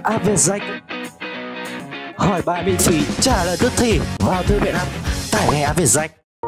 App Việt Danh. Hỏi bài miễn phí, trả lời tức thì. Vào thư viện app, tải ngay App Việt Danh.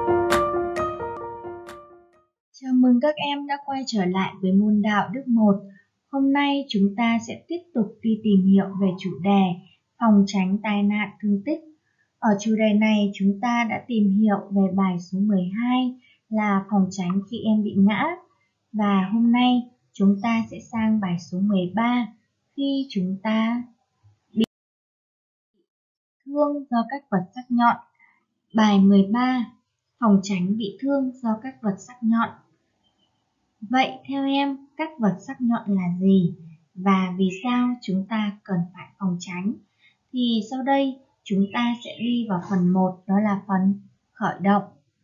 Chào mừng các em đã quay trở lại với môn đạo đức 1. Hôm nay chúng ta sẽ tiếp tục đi tìm hiểu về chủ đề phòng tránh tai nạn thương tích. Ở chủ đề này chúng ta đã tìm hiểu về bài số 12 là phòng tránh khi em bị ngã. Và hôm nay chúng ta sẽ sang bài số 13 khi chúng ta bị thương do các vật sắc nhọn. Bài 13, phòng tránh bị thương do các vật sắc nhọn. Vậy theo em, các vật sắc nhọn là gì và vì sao chúng ta cần phải phòng tránh? Thì sau đây chúng ta sẽ đi vào phần 1, đó là phần khởi động.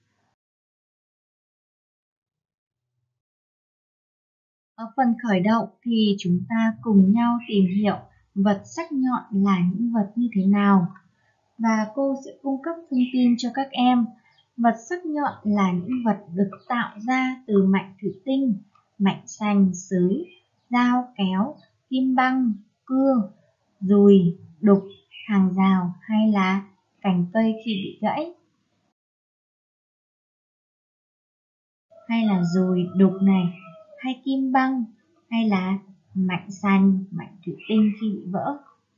Ở phần khởi động thì chúng ta cùng nhau tìm hiểu vật sắc nhọn là những vật như thế nào. Và cô sẽ cung cấp thông tin cho các em. Vật sắc nhọn là những vật được tạo ra từ mảnh thủy tinh, mảnh sành, sứ, dao, kéo, kim băng, cưa, dùi, đục, hàng rào hay là cành cây khi bị gãy. Hay là dùi, đục này, hay kim băng, hay là mảnh sành, mảnh thủy tinh khi bị vỡ.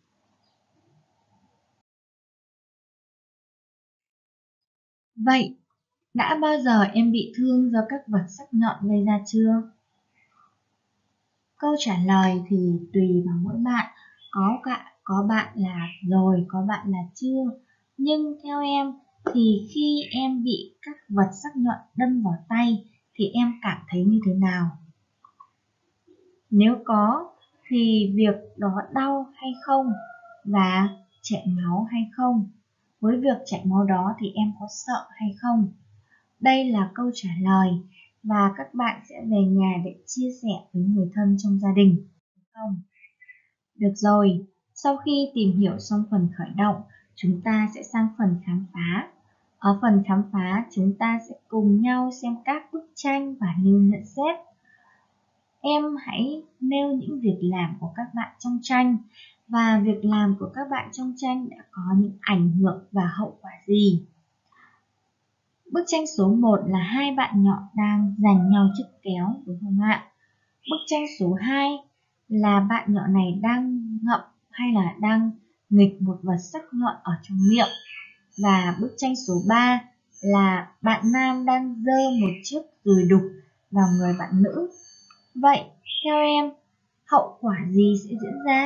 Vậy, đã bao giờ em bị thương do các vật sắc nhọn gây ra chưa? Câu trả lời thì tùy vào mỗi bạn, có bạn là rồi, có bạn là chưa. Nhưng theo em thì khi em bị các vật sắc nhọn đâm vào tay thì em cảm thấy như thế nào? Nếu có thì việc đó đau hay không và chảy máu hay không? Với việc chảy máu đó thì em có sợ hay không? Đây là câu trả lời và các bạn sẽ về nhà để chia sẻ với người thân trong gia đình. Không? Được rồi, sau khi tìm hiểu xong phần khởi động, chúng ta sẽ sang phần khám phá. Ở phần khám phá, chúng ta sẽ cùng nhau xem các bức tranh và nêu nhận xét. Em hãy nêu những việc làm của các bạn trong tranh và việc làm của các bạn trong tranh đã có những ảnh hưởng và hậu quả gì. Bức tranh số 1 là hai bạn nhỏ đang giành nhau chiếc kéo, đúng không ạ? Bức tranh số 2 là bạn nhỏ này đang ngậm hay là đang nghịch một vật sắc nhọn ở trong miệng. Và bức tranh số 3 là bạn nam đang giơ một chiếc dùi đục vào người bạn nữ. Vậy, theo em, hậu quả gì sẽ diễn ra?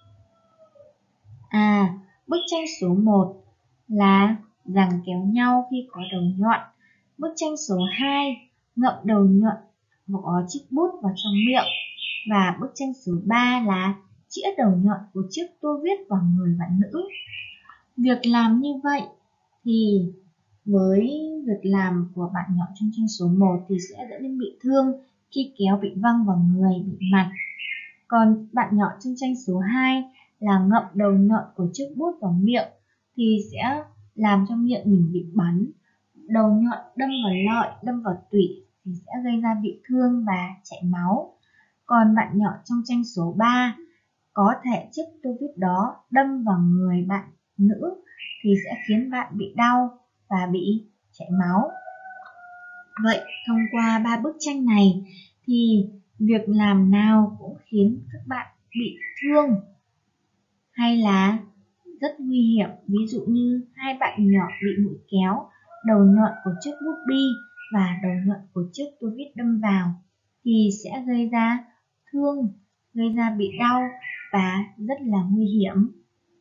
Bức tranh số 1 là giằng kéo nhau khi có đầu nhọn. Bức tranh số 2 ngậm đầu nhọn và có chiếc bút vào trong miệng. Và bức tranh số 3 là chĩa đầu nhọn của chiếc tua viết vào người bạn nữ. Việc làm như vậy thì với việc làm của bạn nhỏ trong tranh số 1 thì sẽ dẫn đến bị thương khi kéo bị văng vào người, bị mặt. Còn bạn nhỏ trong tranh số 2 là ngậm đầu nhọn của chiếc bút vào miệng thì sẽ làm cho miệng mình bị bắn. Đầu nhọn đâm vào lợi, đâm vào tủy thì sẽ gây ra bị thương và chảy máu. Còn bạn nhỏ trong tranh số 3 có thể chiếc tua viết đó đâm vào người bạn nữ thì sẽ khiến bạn bị đau và bị chảy máu. Vậy thông qua 3 bức tranh này thì việc làm nào cũng khiến các bạn bị thương hay là rất nguy hiểm. Ví dụ như hai bạn nhỏ bị mũi kéo, đầu nhọn của chiếc bút bi và đầu nhọn của chiếc tua viết đâm vào thì sẽ gây ra thương, gây ra bị đau và rất là nguy hiểm.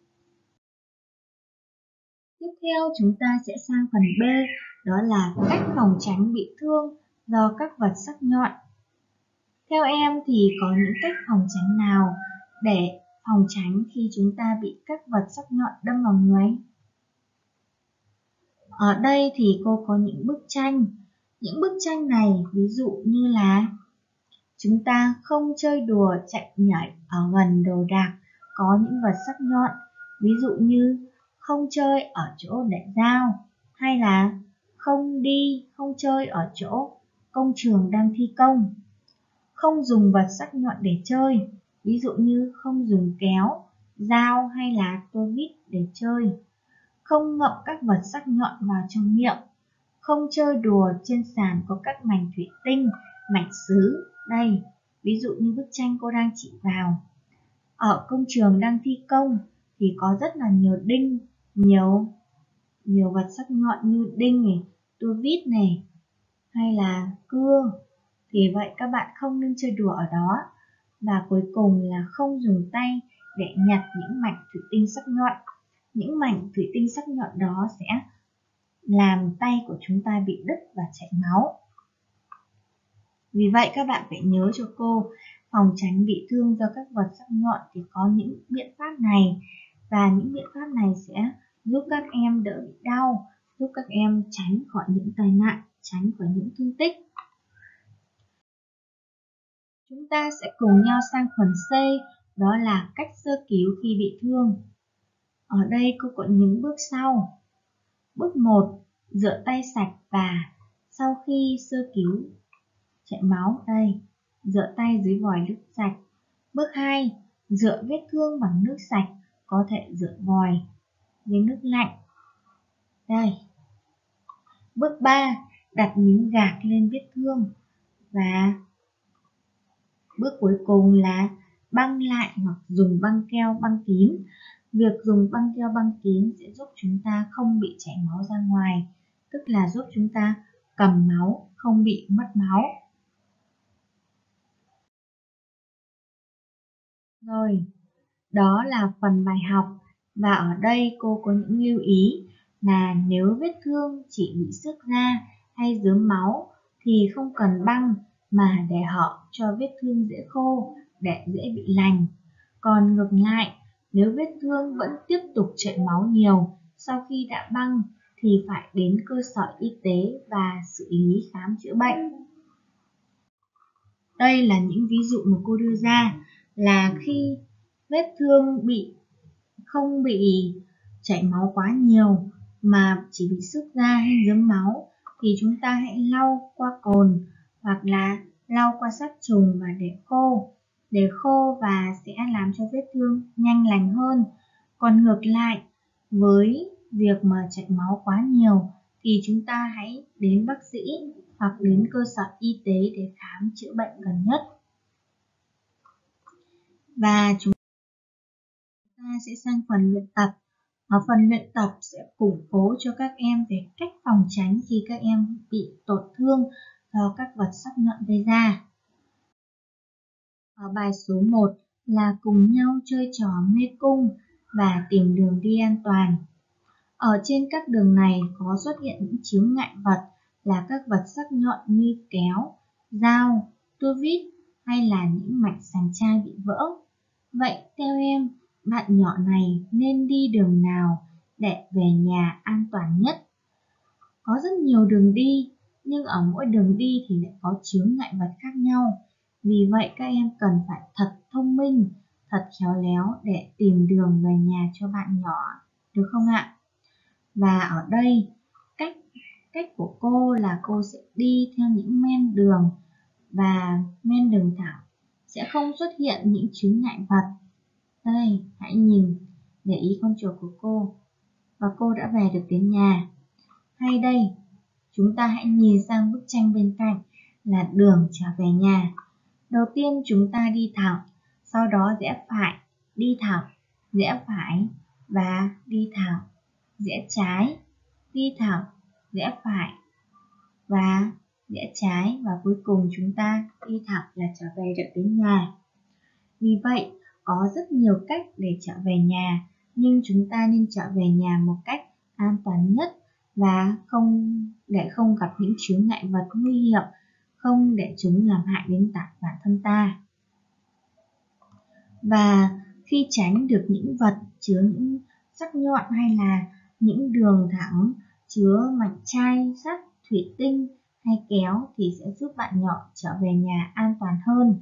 Tiếp theo chúng ta sẽ sang phần B, đó là cách phòng tránh bị thương do các vật sắc nhọn. Theo em thì có những cách phòng tránh nào để phòng tránh khi chúng ta bị các vật sắc nhọn đâm vào người? Ở đây thì cô có những bức tranh. Những bức tranh này ví dụ như là chúng ta không chơi đùa chạy nhảy ở gần đồ đạc có những vật sắc nhọn. Ví dụ như không chơi ở chỗ để dao hay là không chơi ở chỗ công trường đang thi công. Không dùng vật sắc nhọn để chơi, ví dụ như không dùng kéo, dao hay là tua vít để chơi. Không ngậm các vật sắc nhọn vào trong miệng. Không chơi đùa trên sàn có các mảnh thủy tinh, mảnh sứ. Đây, ví dụ như bức tranh cô đang chỉ vào. Ở công trường đang thi công thì có rất là nhiều đinh, nhiều vật sắc nhọn như đinh này, tua vít này, hay là cưa. Thì vậy các bạn không nên chơi đùa ở đó. Và cuối cùng là không dùng tay để nhặt những mảnh thủy tinh sắc nhọn. Những mảnh thủy tinh sắc nhọn đó sẽ làm tay của chúng ta bị đứt và chảy máu. Vì vậy các bạn phải nhớ cho cô, phòng tránh bị thương do các vật sắc nhọn thì có những biện pháp này. Và những biện pháp này sẽ giúp các em đỡ bị đau, giúp các em tránh khỏi những tai nạn, tránh khỏi những thương tích. Chúng ta sẽ cùng nhau sang phần C, đó là cách sơ cứu khi bị thương. Ở đây cô có những bước sau. Bước 1, rửa tay sạch và sau khi sơ cứu chảy máu, đây, rửa tay dưới vòi nước sạch. Bước 2, rửa vết thương bằng nước sạch, có thể rửa vòi với nước lạnh. Đây. Bước 3, đặt miếng gạc lên vết thương. Và bước cuối cùng là băng lại hoặc dùng băng keo băng kín. Việc dùng băng keo băng kín sẽ giúp chúng ta không bị chảy máu ra ngoài, tức là giúp chúng ta cầm máu, không bị mất máu. Rồi, đó là phần bài học. Và ở đây cô có những lưu ý là nếu vết thương chỉ bị xước da hay rớm máu thì không cần băng mà để hở cho vết thương dễ khô để dễ bị lành. Còn ngược lại, nếu vết thương vẫn tiếp tục chảy máu nhiều sau khi đã băng thì phải đến cơ sở y tế và xử lý khám chữa bệnh. Đây là những ví dụ mà cô đưa ra là khi vết thương không bị chảy máu quá nhiều mà chỉ bị xước da hay rớm máu thì chúng ta hãy lau qua cồn hoặc là lau qua sát trùng và để khô và sẽ làm cho vết thương nhanh lành hơn. Còn ngược lại, với việc mà chảy máu quá nhiều thì chúng ta hãy đến bác sĩ hoặc đến cơ sở y tế để khám chữa bệnh gần nhất. Và chúng ta sẽ sang phần luyện tập. Ở phần luyện tập sẽ củng cố cho các em về cách phòng tránh khi các em bị tổn thương do các vật sắc nhọn gây ra. Ở bài số 1 là cùng nhau chơi trò mê cung và tìm đường đi an toàn. Ở trên các đường này có xuất hiện những chướng ngại vật là các vật sắc nhọn như kéo, dao, tua vít hay là những mảnh sành chai bị vỡ. Vậy theo em, bạn nhỏ này nên đi đường nào để về nhà an toàn nhất? Có rất nhiều đường đi, nhưng ở mỗi đường đi thì lại có chướng ngại vật khác nhau. Vì vậy các em cần phải thật thông minh, thật khéo léo để tìm đường về nhà cho bạn nhỏ, được không ạ? Và ở đây, cách của cô là cô sẽ đi theo những men đường và men đường thẳng, sẽ không xuất hiện những chướng ngại vật. Đây, hãy nhìn, để ý con chuột của cô. Và cô đã về được đến nhà. Hay đây, chúng ta hãy nhìn sang bức tranh bên cạnh là đường trở về nhà. Đầu tiên chúng ta đi thẳng, sau đó rẽ phải, đi thẳng, rẽ phải và đi thẳng, rẽ trái, đi thẳng, rẽ phải và rẽ trái, và cuối cùng chúng ta đi thẳng là trở về được đến nhà. Vì vậy, có rất nhiều cách để trở về nhà, nhưng chúng ta nên trở về nhà một cách an toàn nhất và không gặp những chướng ngại vật nguy hiểm, không để chúng làm hại đến bản thân ta. Và khi tránh được những vật chứa những sắc nhọn hay là những đường thẳng chứa mảnh chai, sắt, thủy tinh hay kéo thì sẽ giúp bạn nhỏ trở về nhà an toàn hơn.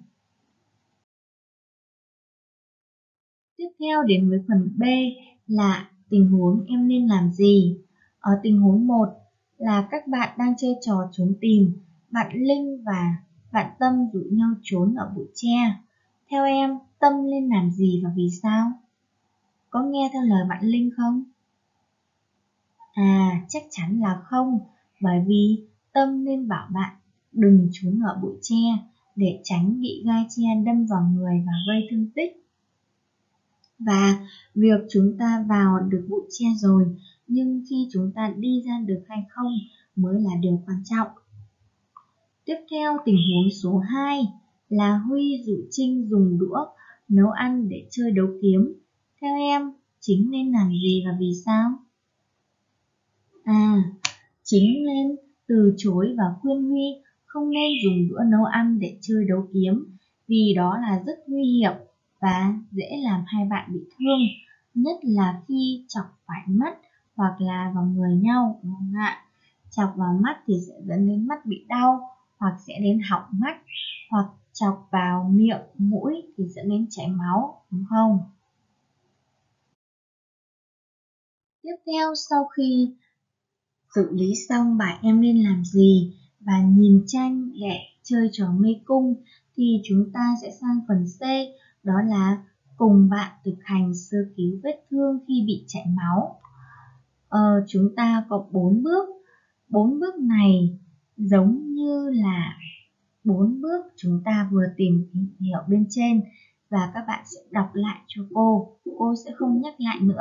Tiếp theo đến với phần B là tình huống em nên làm gì. Ở tình huống 1 là các bạn đang chơi trò trốn tìm. Bạn Linh và bạn Tâm rủ nhau trốn ở bụi tre. Theo em, Tâm nên làm gì và vì sao? có nghe theo lời bạn Linh không? À, chắc chắn là không, bởi vì Tâm nên bảo bạn đừng trốn ở bụi tre để tránh bị gai tre đâm vào người và gây thương tích. Và việc chúng ta vào được bụi tre rồi, nhưng khi chúng ta đi ra được hay không mới là điều quan trọng. Tiếp theo tình huống số 2 là Huy dụ Trinh dùng đũa nấu ăn để chơi đấu kiếm. Theo em, Chính nên làm gì và vì sao? À, Chính nên từ chối và khuyên Huy không nên dùng đũa nấu ăn để chơi đấu kiếm, vì đó là rất nguy hiểm và dễ làm hai bạn bị thương, nhất là khi chọc phải mắt hoặc là vào người nhau, đúng không ạ? Chọc vào mắt thì sẽ dẫn đến mắt bị đau hoặc sẽ đến họng mắt, hoặc chọc vào miệng, mũi thì dẫn đến chảy máu, đúng không? Tiếp theo, sau khi xử lý xong bài em nên làm gì và nhìn tranh để chơi trò mê cung, thì chúng ta sẽ sang phần C, đó là cùng bạn thực hành sơ cứu vết thương khi bị chảy máu. Chúng ta có 4 bước. 4 bước này giống như là 4 bước chúng ta vừa tìm hiểu bên trên, và các bạn sẽ đọc lại cho cô sẽ không nhắc lại nữa.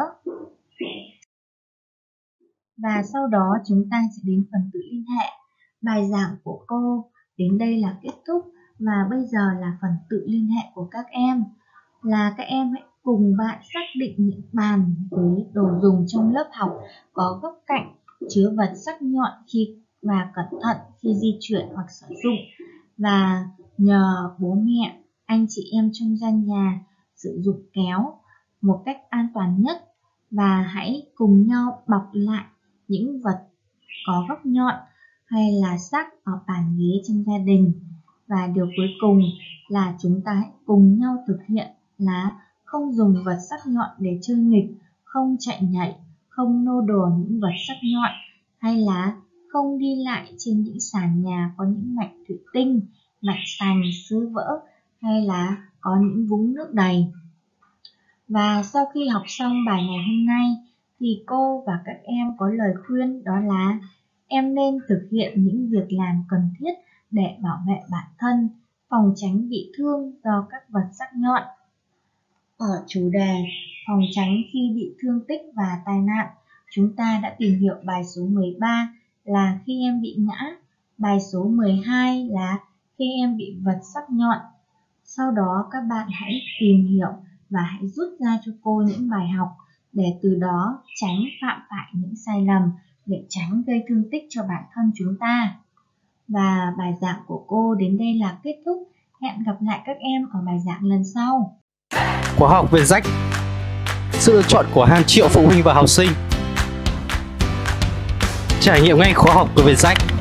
Và sau đó chúng ta sẽ đến phần tự liên hệ. Bài giảng của cô đến đây là kết thúc, và bây giờ là phần tự liên hệ của các em. Là các em hãy cùng bạn xác định những bàn với đồ dùng trong lớp học có góc cạnh chứa vật sắc nhọn và cẩn thận khi di chuyển hoặc sử dụng, và nhờ bố mẹ, anh chị em trong gian nhà sử dụng kéo một cách an toàn nhất, và hãy cùng nhau bọc lại những vật có góc nhọn hay là sắc ở bàn ghế trong gia đình. Và điều cuối cùng là chúng ta hãy cùng nhau thực hiện là không dùng vật sắc nhọn để chơi nghịch, không chạy nhảy, không nô đùa những vật sắc nhọn, hay là không đi lại trên những sàn nhà có những mảnh thủy tinh, mảnh sành, sứ vỡ, hay là có những vũng nước đầy. Và sau khi học xong bài ngày hôm nay thì cô và các em có lời khuyên, đó là em nên thực hiện những việc làm cần thiết để bảo vệ bản thân, phòng tránh bị thương do các vật sắc nhọn. Ở chủ đề phòng tránh khi bị thương tích và tai nạn, chúng ta đã tìm hiểu bài số 13 là khi em bị ngã, bài số 12 là khi em bị vật sắc nhọn. Sau đó các bạn hãy tìm hiểu và hãy rút ra cho cô những bài học để từ đó tránh phạm phải những sai lầm, để tránh gây thương tích cho bản thân chúng ta. Và bài giảng của cô đến đây là kết thúc. Hẹn gặp lại các em ở bài giảng lần sau. Khóa học Vietjet, sự lựa chọn của hàng triệu phụ huynh và học sinh. Trải nghiệm ngay khóa học của Vietjet.